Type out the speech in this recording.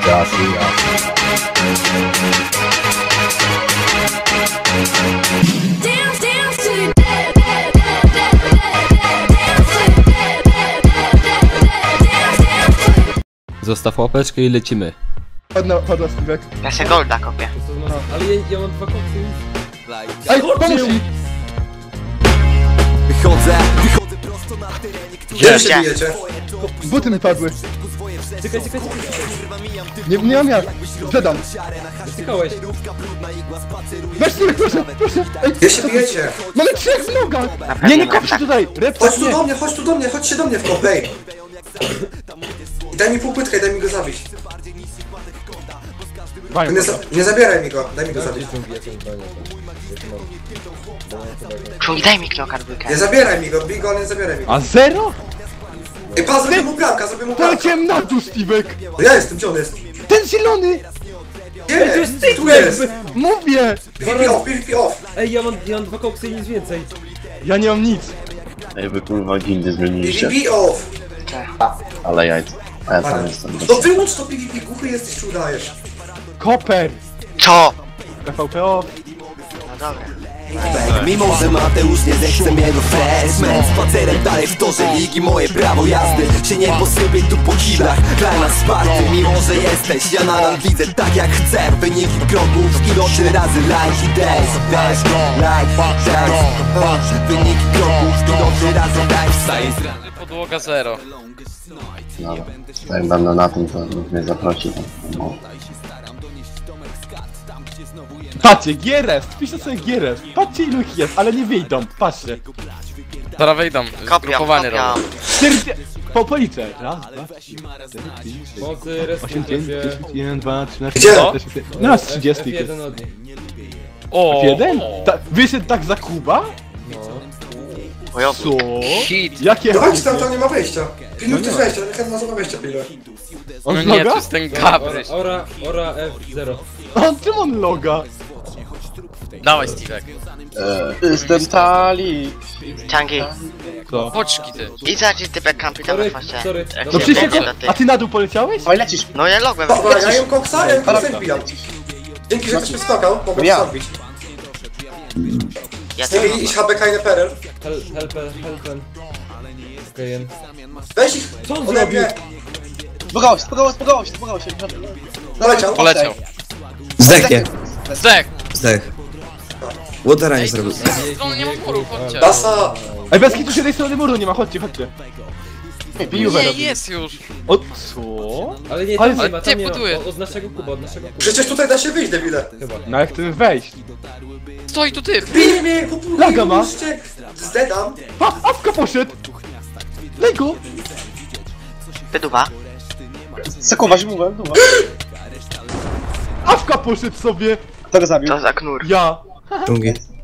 Jasny, Zostaw łapeczkę i lecimy. Padła Steve'ek. Ja się golda kopię. Ale ja mam 2 koksy. Ej, pomóż mi! Wychodzę prosto na terenie, Gdzie się bijecie? Buty mi padły. Czekaj. Nie mam jak. Sprzedam. Stykałeś. Weź Steve'ek, proszę. Ej, Gdzie się bijecie? mamy 3 w nogach! Naprawdę Nie kop się tutaj! Chodź tu do mnie, chodźcie do mnie w kopej! I daj mi półpytkę, daj mi go zabić. Nie zabieraj mi go, daj mi go zabić. Krząg, daj mi knoka dwójkę. Nie zabieraj mi go, bij go, ale nie zabieraj mi go. A 0? Ej, pa, zrobię mu pranka, Poleciałem na dół, Steve'ek! No ja jestem, gdzie on jest? Ten zielony! Gdzie? Tu jest! Mówię! PvP off! Ej, ja mam 2 koksy i nic więcej. Ja nie mam nic. Ej, wy kurwa gildy zmieniliście, PvP off! ale jajc. A ja tam jestem. No wyłącz to PvP, głuchy jesteś, czy udajesz? Koper! Co? PvPO. No dobra. Mimo, że Mateusz nie zechce mnie do freshman spacerem dalej w torze ligi, moje prawo jazdy się nie posypię tu po killach. Kraj na wsparty, mimo że jesteś, ja nadal widzę tak jak chcę. Wyniki kroków, ilość razy like i dash, wyniki kroków, ilość razy dash. Wstaję z rana. Podłoga 0. Dobra. Jak będę na tym, to nikt mnie zaprosi. No. Patrzcie, Gierest! Piszę sobie Gierest. Patrzcie ilu ich jest, ale nie wyjdą. Patrzcie. Zaraz wejdą, Kopiam, zgrupowanie robią. kopiam. 4... Policzę. Raz, 2, 3, Mocy, 8, resty, 5, 10, 1, 2, 13, Gdzie? 14, 15. No raz 30. F1 od nich. O! Jeden? Wyszedł tak za Kuba? Co? Hit! Jakie? Dawajcie tam nie ma wejścia. Pilnuj ktoś wejścia, niech ma wejścia pilnuj. On No z nie, loga? to jest ten Gabryś. Ora F0. On czym on loga? Dawaj, Steve'ek. Jestem tali. Ciangi. Co? Poczki ty. I zacząć typek kampy tam Sorry, w faście. sorry. Jak No się przecież... będzie, to ty. A ty na dół poleciałeś? Oj, lecisz. No ja logłem. Dobra, ja jem koksa, ja wbijam. Dzięki, że ktoś mnie skakał, mogę Ja. zrobić. Ja Stevie, iść HBK i Neperel. Helpen. Okej. Weź ich, Co on ode zrobił? mnie. Spokojnie się. Doleciał. Poleciał. Zdechnie, Zdech! zdech. Łodera nie zrobił. On nie ma muru, chodźcie. Dasa. Ej, bez kitu się tej strony muru nie ma, chodźcie. Biju Nie, robi. jest już. O, co? Ale nie, Ale tam nie ma, ty tam nie ma. buduje. Od naszego kuba, Przecież tutaj da się wyjść, debile. No jak chcemy wejść? Stoi tu typ. Bij mnie, popłuchaj, Laga ma. pomóżcie. Zdedam. A, Awka poszedł! Daj go! Wyduwa. Sekuwa, mówię, Awka poszedł sobie! Kto go zabił? To za knur. Ja! Dżungi.